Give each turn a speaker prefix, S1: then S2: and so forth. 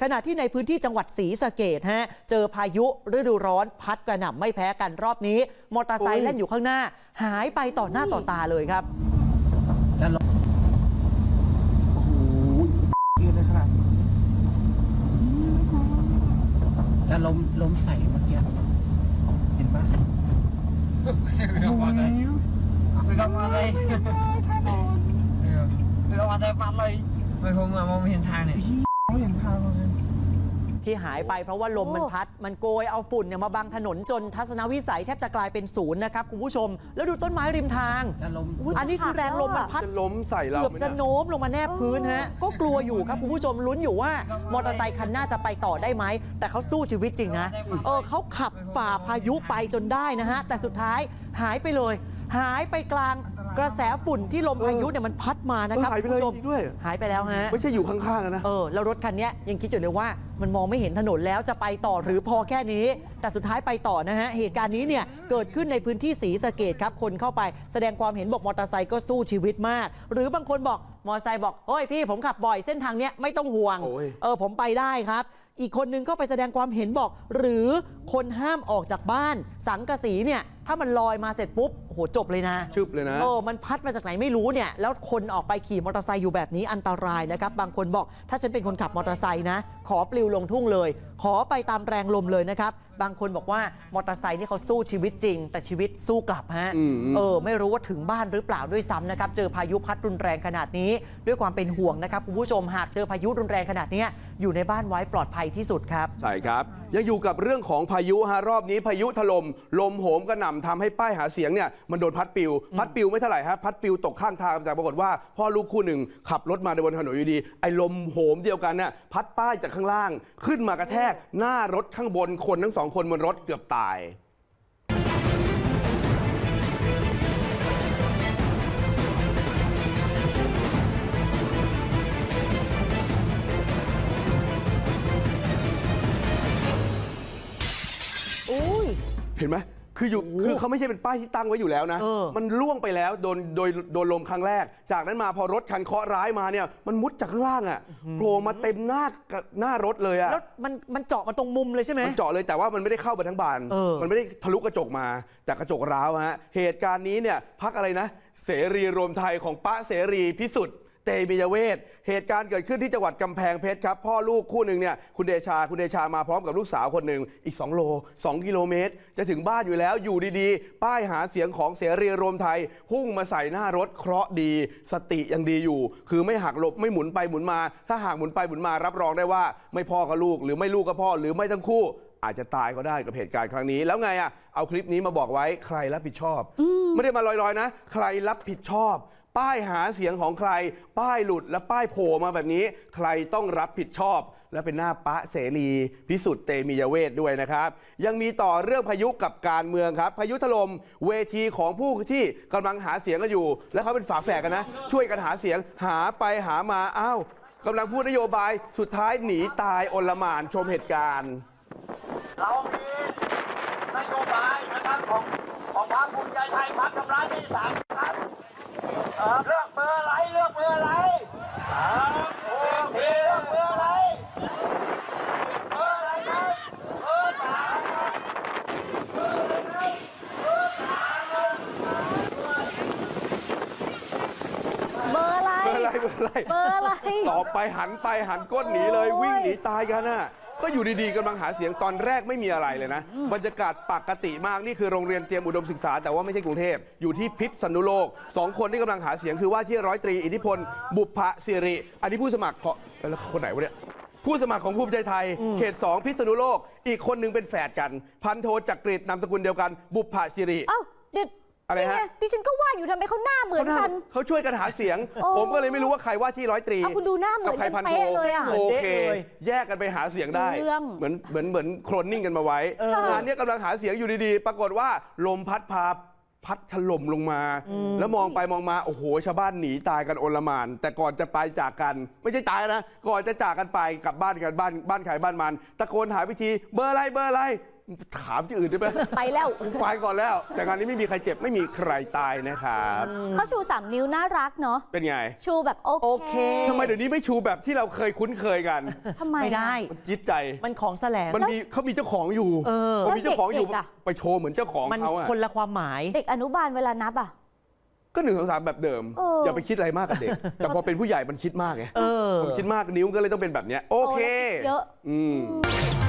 S1: ขณะที่ในพื้นที่จังหวัดศรีสะเกษฮะเจอพายุฤดูร้อนพัดกระหน่ำไม่แพ้กันรอบนี้มอเตอร์ไซค์เล่นอยู่ข้างหน้าหายไปต่อหน้าต่อตาเลยครับ
S2: แล้วโอ้โหยืนเลยขนาดแล้วล้มใส่เมื่อกี้เห็นปะไม่ใช่ไปกับมอเตอร์ไซค์ไปกับมอเตอร์ไซค์ไปกับมอเตอร์ไซค์ปัดเลยไม่คงมองไม่เห็นทางเนี่ยไม่เห็นทางเลย
S1: ที่หายไปเพราะว่าลมมันพัดมันโกยเอาฝุ่นเนี่ยมาบังถนนจนทัศนวิสัยแทบจะกลายเป็นศูนย์นะครับคุณผู้ชมแล้วดูต้นไม้ริมทางอันนี้คือแรงลมมันพัด
S3: ล้มใส่เรา
S1: เกือบจะโน้มลงมาแนบพื้นฮะก็กลัวอยู่ครับคุณผู้ชมลุ้นอยู่ว่ามอเตอร์ไซค์คันหน้าจะไปต่อได้ไหมแต่เขาสู้ชีวิตจริงนะเขาขับฝ่าพายุไปจนได้นะฮะแต่สุดท้ายหายไปเลยหายไปกลางกระแสฝุ่นที่ลมพายุเนี่ยมันพัดมานะครับ
S3: หายไปเลยจริงด้วย
S1: หายไปแล้วฮะ
S3: ไม่ใช่อยู่ข้างๆนะ
S1: แล้วรถคันนี้ยังคิดอยู่เลยว่ามันมองไม่เห็นถนนแล้วจะไปต่อหรือพอแค่นี้แต่สุดท้ายไปต่อนะฮะเหตุการณ์นี้เนี่ยเกิดขึ้นในพื้นที่ศรีสะเกษครับคนเข้าไปแสดงความเห็นบอกมอเตอร์ไซค์ก็สู้ชีวิตมากหรือบางคนบอกมอเตอร์ไซค์บอกเฮ้ยพี่ผมขับบ่อยเส้นทางเนี้ยไม่ต้องห่วงผมไปได้ครับอีกคนนึงก็ไปแสดงความเห็นบอกหรือคนห้ามออกจากบ้านสังกะสีเนี่ยถ้ามันลอยมาเสร็จปุ๊บโอ้โหจบเลยนะ
S3: ชึบเลยนะ
S1: มันพัดมาจากไหนไม่รู้เนี่ยแล้วคนออกไปขี่มอเตอร์ไซค์อยู่แบบนี้อันตรายนะครับบางคนบอกถ้าฉันเป็นคนขับมอเตอร์ไซค์นะขอปลิวลงทุ่งเลยขอไปตามแรงลมเลยนะครับบางคนบอกว่ามอเตอร์ไซค์นี่เขาสู้ชีวิตจริงแต่ชีวิตสู้กลับฮะไม่รู้ว่าถึงบ้านหรือเปล่าด้วยซ้ำนะครับเจอพายุพัดรุนแรงขนาดนี้ด้วยความเป็นห่วงนะครับคุณผู้ชมหากเจอพายุรุนแรงขนาดนี้อยู่ในบ้านไว้ปลอดภัยที่สุดครับ
S3: ใช่ครับยังอยู่กับเรื่องของพายุฮะรอบนี้พายุถล่มลมโหมกระหน่ำทำให้ป้ายหาเสียงเนี่ยมันโดนพัดปิวไม่เท่าไหร่ฮะพัดปิวตกข้างทางแต่ปรากฏว่าพ่อลูกคู่หนึ่งขับรถมาในบนถนนอยู่ดีไอ้ลมโหมเดียวกันเนี่ยพัดป้ายจากข้างล่างขึ้นมากระแทกหน้ารถข้างบนคนทั้งสองคนบนรถเกือบตายเห็นไหมคือเขาไม่ใช่เป็นป้ายที่ตั้งไว้อยู่แล้วนะมันล่วงไปแล้วโดนลมครั้งแรกจากนั้นมาพอรถคันเคราะห์ร้ายมาเนี่ยมันมุดจากข้างล่างอ่ะโผล่มาเต็มหน้ารถเลยอ่ะ
S1: แล้วมันเจาะมาตรงมุมเลยใช่ไหม
S3: มันเจาะเลยแต่ว่ามันไม่ได้เข้าไปทั้งบานมันไม่ได้ทะลุกระจกมาจากกระจกร้าวฮะเหตุการณ์นี้เนี่ยพรรคอะไรนะเสรีรวมไทยของป้าเสรีพิสุทธิ์เตมียเวทเหตุการณ์เกิดขึ้นที่จังหวัดกำแพงเพชรครับพ่อลูกคู่หนึ่งเนี่ยคุณเดชามาพร้อมกับลูกสาวคนหนึ่งอีก2 กิโลเมตรจะถึงบ้านอยู่แล้วอยู่ดีๆป้ายหาเสียงของเสรีรวมไทยพุ่งมาใส่หน้ารถเคราะห์ดีสติยังดีอยู่คือไม่หักหลบไม่หมุนไปหมุนมาถ้าหากหมุนไปหมุนมารับรองได้ว่าไม่พ่อกับลูกหรือไม่ลูกกับพ่อหรือไม่ทั้งคู่อาจจะตายก็ได้กับเหตุการณ์ครั้งนี้แล้วไงอ่ะเอาคลิปนี้มาบอกไว้ใครรับผิดชอบไม่ได้มาลอยๆนะใครรับผิดชอบป้ายหาเสียงของใครป้ายหลุดและป้ายโผล่มาแบบนี้ใครต้องรับผิดชอบและเป็นหน้าป้าเสรีพิสุทธิ์เตมียเวทด้วยนะครับยังมีต่อเรื่องพายุกับการเมืองครับพายุถล่มเวทีของผู้ที่กำลังหาเสียงกันอยู่และเขาเป็นฝาแฝดกันนะช่วยกันหาเสียงหาไปหามาอ้าวกำลังพูดนโยบายสุดท้ายหนีตายโอลหม่านชมเหตุการณ์
S4: เรามีนโยบายนะครับของพรรคภูมิใจไทยพรรคทำร้ายที่3ครับเลือกเบอร์อะไรเลือกเบอร์อะไรเลือกเบอร์อะไรเบอร์อะไรนะเบอร์3เบอร์อะไรนะเบอร์3
S5: เบอร์อะไร
S3: ต่อไปหันก้นหนีเลยวิ่งหนีตายกันน่ะก็อยู่ดีๆกำลังหาเสียงตอนแรกไม่มีอะไรเลยนะบรรยากาศปกติมากนี่คือโรงเรียนเตรียมอุดมศึกษาแต่ว่าไม่ใช่กรุงเทพอยู่ที่พิษณุโลก2 คนที่กำลังหาเสียงคือว่าที่ร้อยตรีอิทธิพลบุพศิริอันนี้ผู้สมัครแล้วคนไหนวะเนี่ยผู้สมัครของภูมิใจไทยเขต2พิษณุโลกอีกคนนึงเป็นแฝดกันพันโทจักริดนามสกุลเดียวกันบุพศิริ
S5: เด็ด
S3: อะไรฮะ
S5: ดิฉันก็ว่าอยู่ทำไมเขาหน้าเหมือนกัน
S3: เขาช่วยกันหาเสียงผมก็เลยไม่รู้ว่าใครว่าที่ร้อยตรี
S5: คุณดูหน้าเหมือนกันเป๊ะเลยอ่ะ
S3: โอเคแยกกันไปหาเสียงได้เหมือนโคลนนิ่งกันมาไว้งานนี้กำลังหาเสียงอยู่ดีๆปรากฏว่าลมพัดถล่มลงมาแล้วมองไปมองมาโอ้โหชาวบ้านหนีตายกันโอลหม่านแต่ก่อนจะไปจากกันไม่ใช่ตายนะก่อนจะจากกันไปกลับบ้านกันบ้านใครบ้านมันตะโกนหาวิธีเบอร์อะไรถามที่อื่นได้ไหม
S5: ไปแล้ว
S3: ไปก่อนแล้ว แต่งานนี้ไม่มีใครเจ็บไม่มีใครตายนะครับ
S5: เขาชู3 นิ้วน่ารักเนาะ
S3: เป็นไง
S5: ชูแบบโอ
S1: โอ
S5: เค
S1: เค
S3: ทำไมเดี๋ยวนี้ไม่ชูแบบที่เราเคยคุ้นเคยกัน
S5: ทำไม
S1: ไม่ได้
S3: มันจิ๊ดใจ
S1: มันของแสลง
S3: มันมีเขามีเจ้าของอยู่
S1: แล้ว
S3: มีเจ้าของอยู่
S5: เด็กๆอะ
S3: ไปโชว์เหมือนเจ้าของ
S1: มัน
S3: เขาอะ
S1: คนละความหมาย
S5: เด็กอนุบาลเวลานับอ่ะ
S3: ก็1 2 3แบบเดิม
S5: เอออ
S3: อย่าไปคิดอะไรมากกับเด็ก แต่พอเป็นผู้ใหญ่มันคิดมากไง
S1: เออ
S3: ผมคิดมากนิ้วก็เลยต้องเป็นแบบเนี้ยโอเค
S5: เยอะ
S3: อืม